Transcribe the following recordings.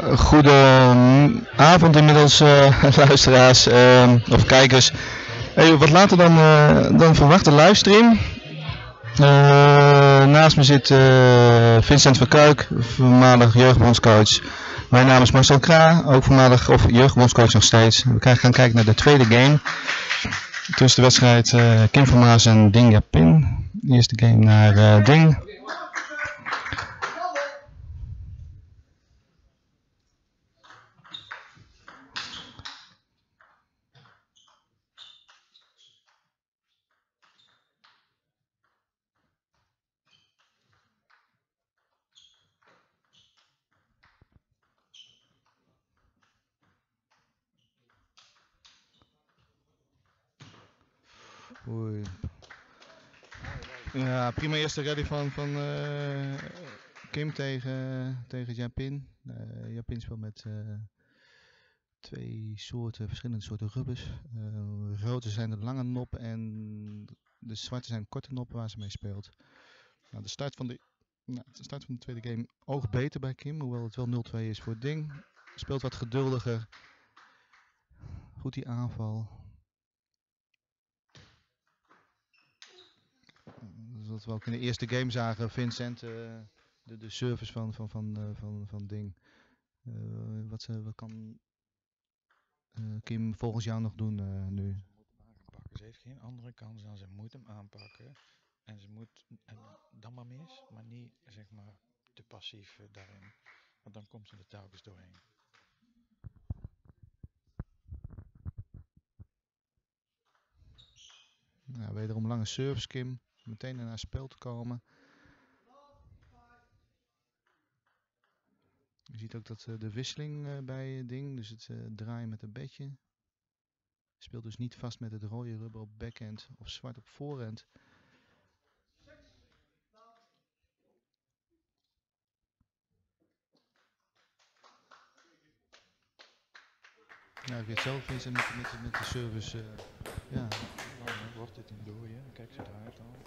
Goede avond inmiddels, luisteraars of kijkers. Wat later dan verwacht de livestream. Naast me zit Vincent van Kuik, voormalig jeugdbondscoach. Mijn naam is Marcel Kraa, ook voormalig of jeugdbondscoach nog steeds. We gaan kijken naar de tweede game. Tussen de wedstrijd Kim van Maas en Ding Japin. De eerste game naar Ding. Oei. Ja, prima eerste rally van Kim tegen Japin. Japin speelt met twee verschillende soorten rubbers. Rode zijn de lange noppen en de zwarte zijn de korte noppen waar ze mee speelt. Nou, de start van de tweede game oogt beter bij Kim, hoewel het wel 0-2 is voor Ding. Speelt wat geduldiger. Goed die aanval. Wat we ook in de eerste game zagen, Vincent, de service van Ding. Wat kan Kim volgens jou nog doen nu? Ze heeft geen andere kans dan ze moet hem aanpakken. En ze moet dan maar mis, maar niet zeg maar te passief daarin. Want dan komt ze er telkens doorheen. Nou, wederom lange service Kim. Meteen naar haar spel te komen. Je ziet ook dat de wisseling bij Ding, dus het draaien met een bedje. Speelt dus niet vast met het rode rubber op backhand of zwart op voorhand. Nou, ik weet zelf eens met de service. Ja. Nou, wordt dit een dooie. Kijk, ze draait al.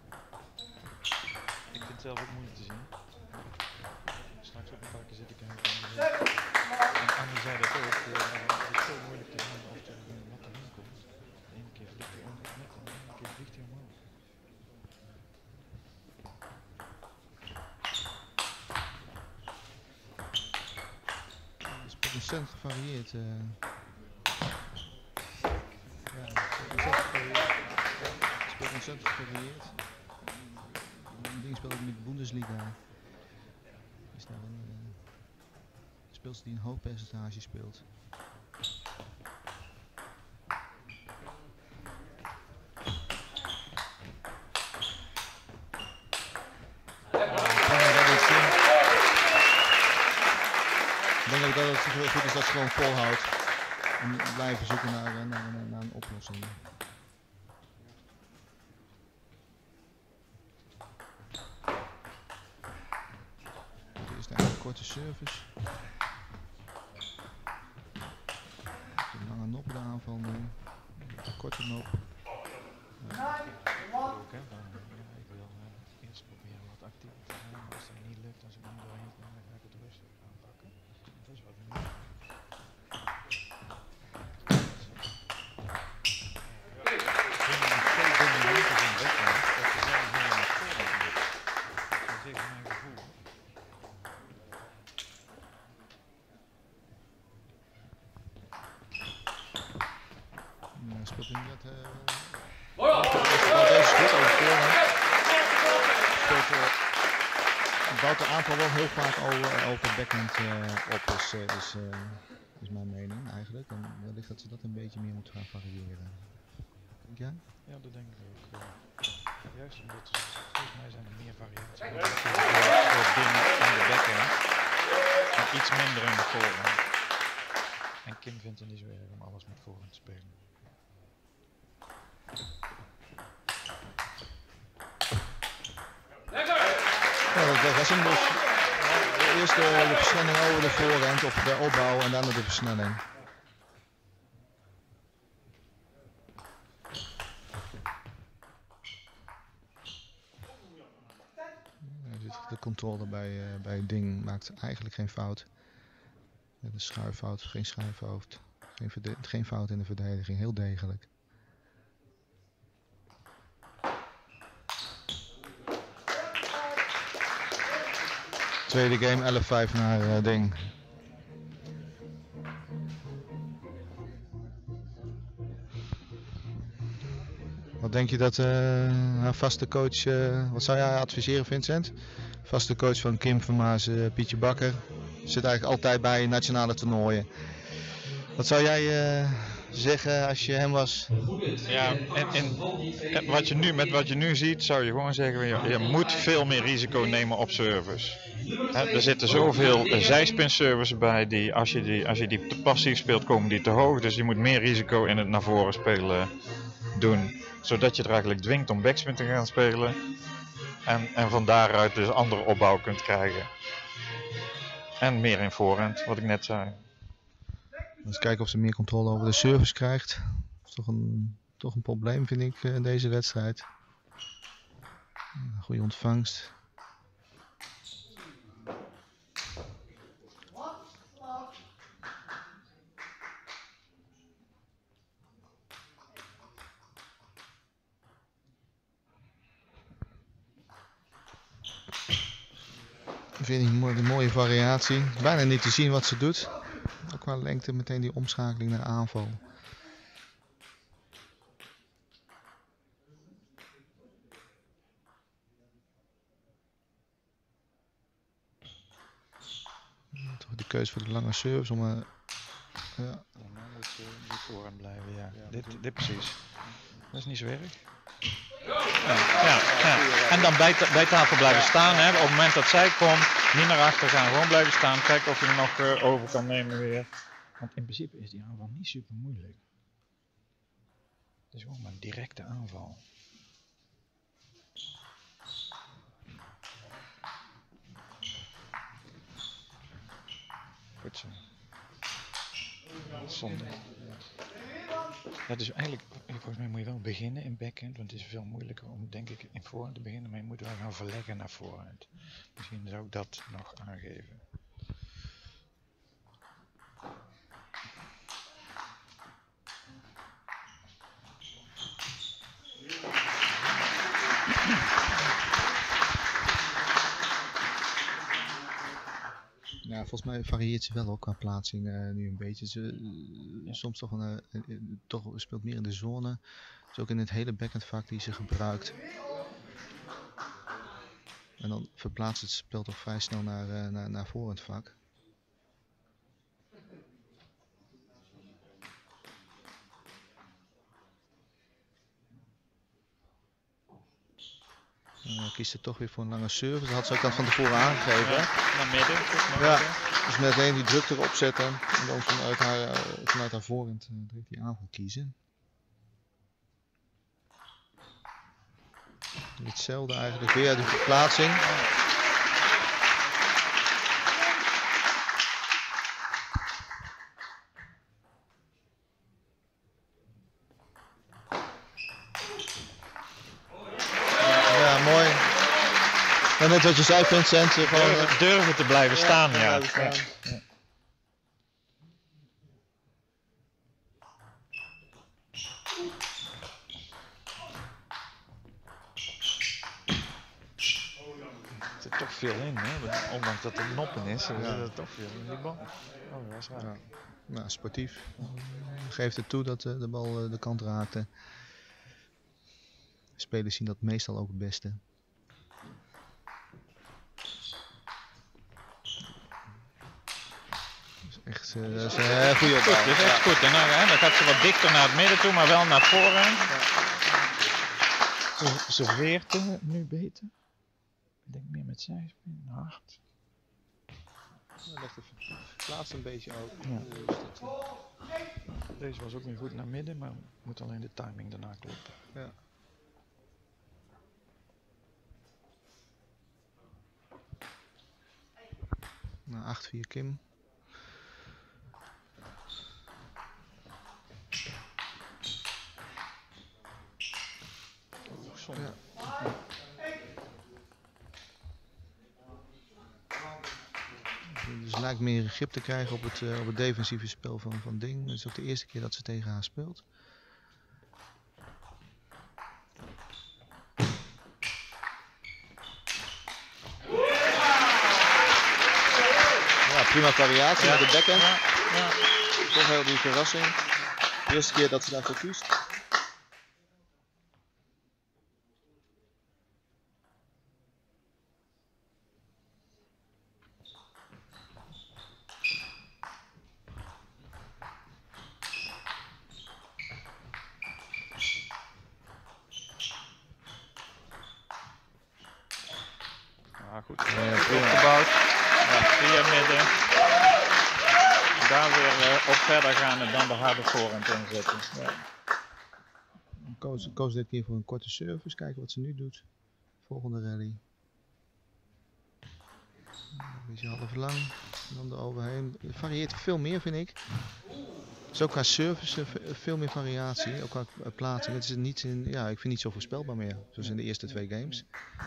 Ik vind het zelf ook moeilijk te zien. Straks ook een paar keer zitten kijken. En Annie zei dat ook. Het is zo moeilijk te zien of er wat erin komt. De ene keer vliegt hij onder net, de andere keer vliegt hij omhoog. Het is ontzettend gevarieerd. Het speelt ontzettend gevarieerd. Ding speelt ook in de Bundesliga. Is daar een speelster die een hoog percentage speelt. Ik denk ook dat het heel goed is dat ze gewoon volhoudt en blijven zoeken naar een oplossing. Dit is een korte service. De lange nop de aanval nu. De korte nop. Ik wil eerst proberen wat actiever te zijn, maar als dat niet lukt, als ik hem doorheen kom, dan ga ik het rustig aanpakken. Dat is wat we nu doen. Speelt inderdaad deze is goed over voorhand. Bouwt de aanval wel heel vaak over backhand op, is mijn mening eigenlijk. En wellicht dat ze dat een beetje meer moeten gaan variëren. Denk jij? Ja, dat denk ik ook. Juist omdat volgens mij zijn er meer variaties. Dingen aan de backhand en iets minder in de voorhand. En Kim vindt het niet zo erg om alles met voorhand te spelen. Ja, dat was hem dus. Eerst de versnelling over de voorhand of de opbouw en dan de versnelling. De controle bij Ding maakt eigenlijk geen fout. Met een schuiffout, geen schuifhoofd. Geen fout in de verdediging, heel degelijk. Tweede game 11-5 naar Ding. Wat denk je dat haar vaste coach, wat zou jij adviseren, Vincent? Vaste coach van Kim Vermaas, Pietje Bakker, zit eigenlijk altijd bij nationale toernooien. Wat zou jij zeggen als je hem was? Ja, en wat je nu ziet, zou je gewoon zeggen, je moet veel meer risico nemen op service. Er zitten zoveel zijspinservices bij, die als je die te passief speelt, komen die te hoog. Dus je moet meer risico in het naar voren spelen doen. Zodat je er eigenlijk dwingt om backspin te gaan spelen. En van daaruit dus andere opbouw kunt krijgen. En meer in voorhand, wat ik net zei. Eens kijken of ze meer controle over de service krijgt. Dat is toch een probleem, vind ik, in deze wedstrijd. Goede ontvangst. Vind ik een mooie variatie. Bijna niet te zien wat ze doet. Ook qua lengte meteen die omschakeling naar aanval. Toch de keuze voor de lange service om ja. Normaal moet je voor hem blijven, ja. Dit precies. Dat is niet zo erg. Ja. En dan bij tafel blijven staan. Hè. Op het moment dat zij komt, niet naar achter gaan, gewoon blijven staan. Kijken of je hem nog over kan nemen weer. Want in principe is die aanval niet super moeilijk. Het is gewoon maar een directe aanval. Goed zo. Zonde. Ja, dus eigenlijk, volgens mij moet je wel beginnen in backhand, want het is veel moeilijker om, denk ik, in voorhand te beginnen, maar je moet wel gaan verleggen naar voorhand. Misschien zou ik dat nog aangeven. Ja, volgens mij varieert ze wel ook qua plaatsing nu een beetje. Soms toch speelt meer in de zone. Dus ook in het hele backhand vaak die ze gebruikt. En dan verplaatst het spel toch vrij snel naar voorhand vaak. Kiest er toch weer voor een lange service. Dat had ze ook al van tevoren aangegeven. Ja, naar midden. Ja, dus meteen die druk erop zetten. En dan vanuit haar voorhand direct die aanval kiezen. Hetzelfde eigenlijk weer, de verplaatsing. Ja, mooi. En net wat je zei, Vincent. Durven te blijven staan, ja. Er zit toch veel in, hè? Ondanks dat het noppen is, zit er toch veel in die bal. Oh, dat is raar. Ja. Nou, sportief. Geeft het toe dat de bal de kant raakte. Spelers zien dat meestal ook het beste. Echt dat is een goede opbouw. Dat is echt goed. En dan gaat ze wat dichter naar het midden toe, maar wel naar voren. Ze serveert nu beter. Ik denk meer met zijspin, hard. Plaats een beetje ook. Ja. Deze was ook weer goed naar midden, maar moet alleen de timing daarna kloppen. Ja. Nou, 8-4 Kim. Zonde. Ja. Dus lijkt meer grip te krijgen op het defensieve spel van Ding. Het is ook de eerste keer dat ze tegen haar speelt. Ja, prima variatie met de backhand. Ja. Toch heel die verrassing. De eerste keer dat ze daarvoor kiest. Ja, goed. Opgebouwd. Ja, via midden. Daar weer op verder gaan en dan de harde voorhand inzetten. Ja. Koos dit keer voor een korte service. Kijken wat ze nu doet. Volgende rally. Een beetje half lang. En dan eroverheen. Het varieert veel meer, vind ik. Het is ook qua service veel meer variatie. Ook qua plaatsing. Het is niet ik vind niet zo voorspelbaar meer. Zoals in de eerste 2 games.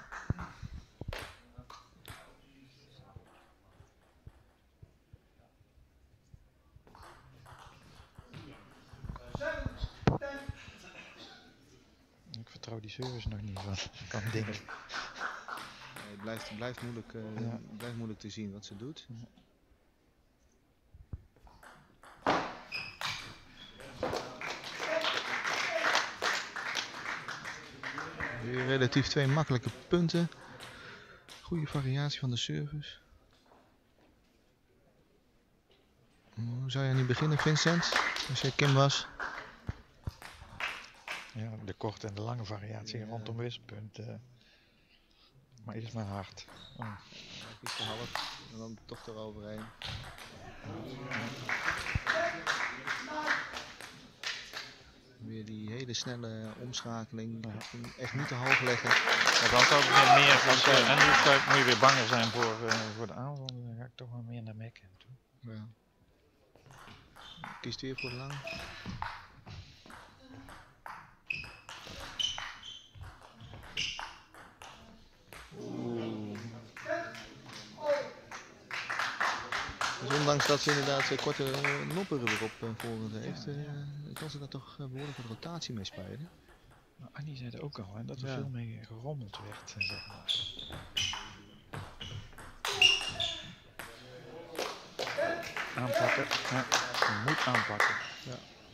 Ik vertrouw die service nog niet van Ding. Nee, het blijft moeilijk te zien wat ze doet. Weer relatief 2 makkelijke punten. Goede variatie van de service. Hoe zou jij nu beginnen, Vincent? Als jij Kim was? Ja, de korte en de lange variatie rondom wisselpunt. Maar eerst maar hard. Kies de half en dan toch eroverheen. Weer die hele snelle omschakeling. Echt niet te hoog leggen. Maar dan zou ik weer meer van en nu moet je weer banger zijn voor de aanval. Dan ga ik toch wel meer naar backhand toe. Ja. Kiest weer voor de lang. Dus ondanks dat ze inderdaad korte noppen erop voorhand heeft, kan ze daar toch behoorlijk wat rotatie mee spelen. Nou, Annie zei het ook al, hè, dat er veel mee gerommeld werd. Zeg maar. Aanpakken. Ja, je moet aanpakken. Ja.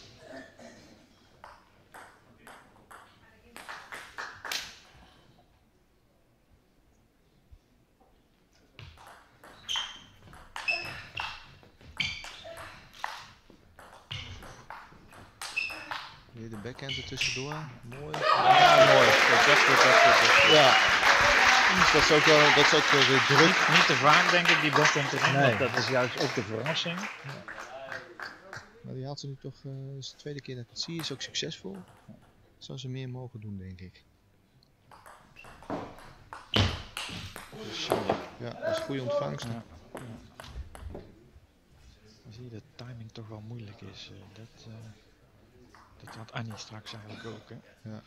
Weer de backhand er tussendoor. Mooi. Ja, mooi. Dat is goed. Ja. Dat is ook wel de druk. Niet te vaak denk ik die backhand erin, Nee. want dat is juist ook de verrassing. Maar die haalt ze nu toch, is de tweede keer dat ik het zie, is ook succesvol. Zou ze meer mogen doen, denk ik. Dus, Ja, dat is goede ontvangst. ja. Dan zie je dat timing toch wel moeilijk is. Dat had Annie straks eigenlijk ook. Hè. Ja.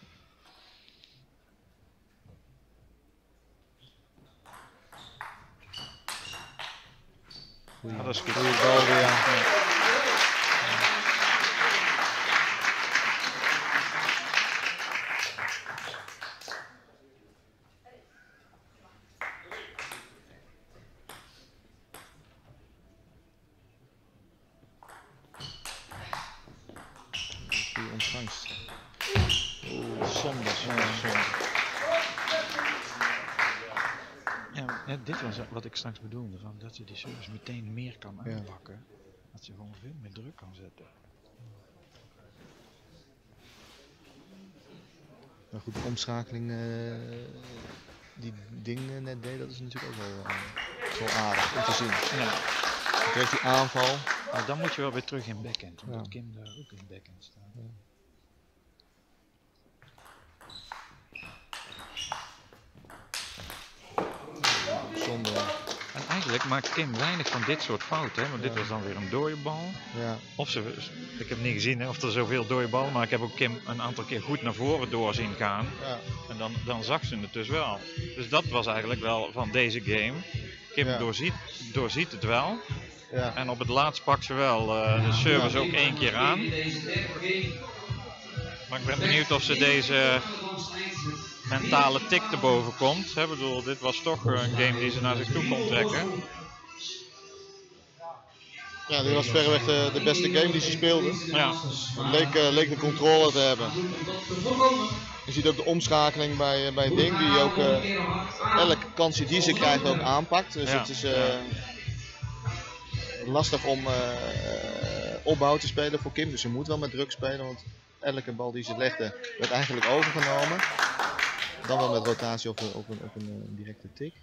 Ja, dat is goed. Goeie bal weer. Ja. Goede ontvangst. Zonde. Ja, dit was wat ik straks bedoelde, van dat ze die service meteen meer kan aanpakken. Dat ze gewoon veel meer druk kan zetten. Maar goed, de omschakeling die Ding net deed, dat is natuurlijk ook wel aardig om te zien. Ja. Dan kreeg die aanval. Maar dan moet je wel weer terug in backhand, omdat Ja. Kim daar ook in backhand staat. Ja. Zonde. En eigenlijk maakt Kim weinig van dit soort fouten, hè? Want dit was dan weer een dode bal. Ja. Of ik heb niet gezien hè, of er zoveel dode ballen, maar ik heb ook Kim een aantal keer goed naar voren door zien gaan. Ja. En dan zag ze het dus wel. Dus dat was eigenlijk wel van deze game. Kim doorziet het wel. Ja. En op het laatst pakt ze wel de service ook 1 keer aan. Maar ik ben benieuwd of ze deze mentale tik te boven komt. Ik bedoel, dit was toch een game die ze naar zich toe kon trekken. Ja, dit was verreweg de beste game die ze speelde. Ja. Leek de controle te hebben. Je ziet ook de omschakeling bij Ding, die ook elke kans die ze krijgt ook aanpakt. Dus het is lastig om opbouw te spelen voor Kim. Dus ze moet wel met druk spelen, want elke bal die ze legde werd eigenlijk overgenomen. Dan wel met rotatie op een directe tik.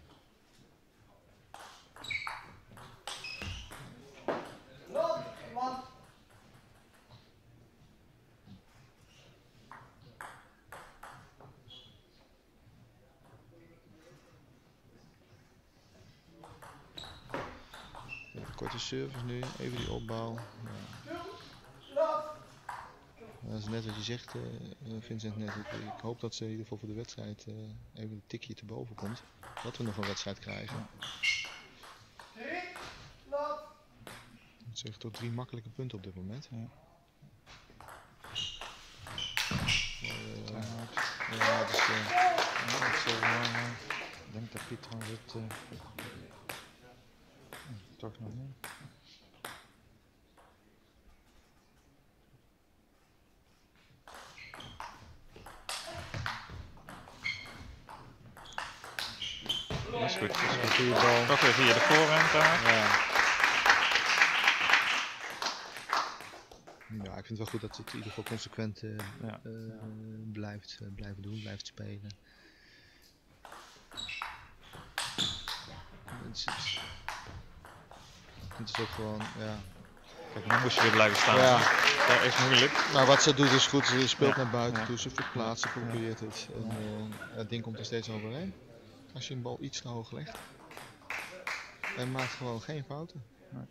Korte service nu, even die opbouw. Ja. Dat is net wat je zegt, Vincent net. Ik hoop dat ze in ieder geval voor de wedstrijd even een tikje te boven komt. Dat we nog een wedstrijd krijgen. Het is echt tot 3 makkelijke punten op dit moment. Ja. Ja, dus, ik denk dat Piet trouwens het toch nog niet. Dat is goed. Dat is een goede bal. Toch weer via de voorhand daar. ja. Ja, ik vind het wel goed dat ze het in ieder geval consequent blijven doen, blijft spelen. Het is ook gewoon, ja. Kijk, nu moest je weer blijven staan. Ja. Dat is moeilijk. Nou, wat ze doet is goed, ze speelt naar buiten toe, ze verplaatst, ze probeert het. En, het ding komt er steeds overheen. Als je een bal iets te hoog legt. En maakt gewoon geen fouten. Nee.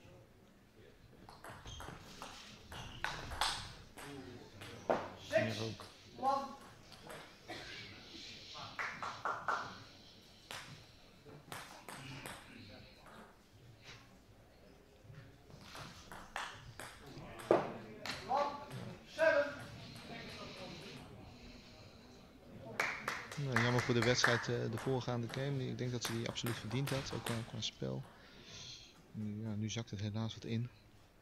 Hier ook. Nou, jammer voor de wedstrijd, de voorgaande game. Ik denk dat ze die absoluut verdiend had, ook qua spel. Ja, nu zakt het helaas wat in.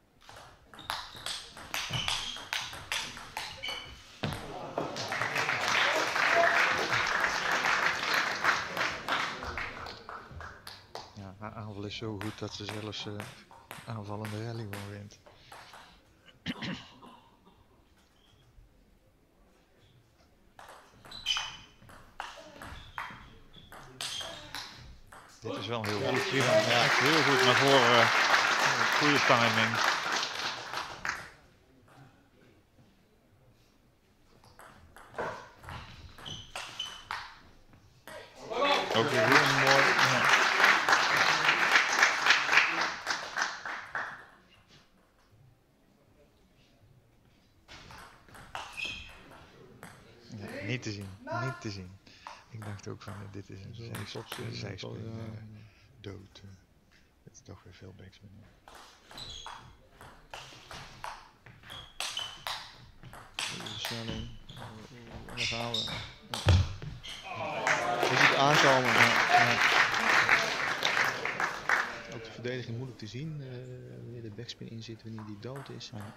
Ja, haar aanval is zo goed dat ze zelfs aanvallende rally gewoon wint. Dit is wel heel goed. Ja, echt heel goed naar voren. Goede timing. Ook weer heel mooi. Ja. Ja, niet te zien, niet te zien. Ik dacht ook van dit is een zijspring dood. Het is toch weer veel backspin. Versnelling. Daar gaan we. Je ziet het aankomen. Ook de verdediging moeilijk te zien. Wanneer de backspin in zit, wanneer die dood is. Ja.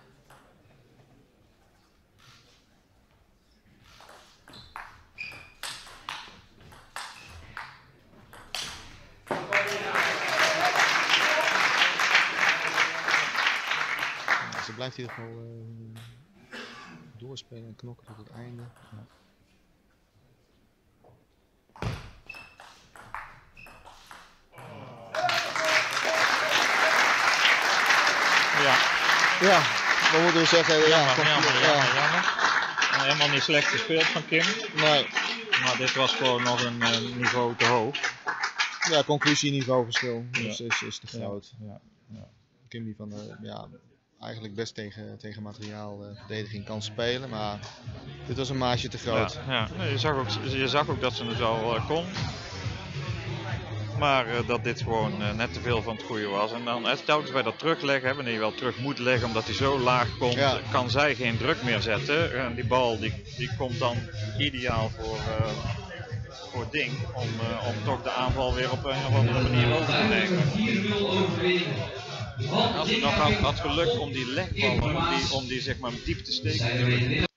Ze blijft in ieder geval doorspelen en knokken tot het einde. Ja. Ja, wat moeten we zeggen? Jammer. Helemaal niet slecht gespeeld van Kim. Nee. Maar dit was gewoon nog een niveau te hoog. Ja, conclusieniveauverschil is te groot. Ja. Kim die van eigenlijk best tegen materiaalverdediging kan spelen, maar dit was een maatje te groot. Ja. Nee, je zag ook dat ze het wel kon. maar dat dit gewoon net te veel van het goede was. En dan telkens bij dat terugleggen, wanneer je wel terug moet leggen omdat hij zo laag komt, kan zij geen druk meer zetten. Die bal die komt dan ideaal voor Ding om toch de aanval weer op een of andere manier over te nemen. Als het nog had gelukt om die legballen, om die zeg maar diep te steken.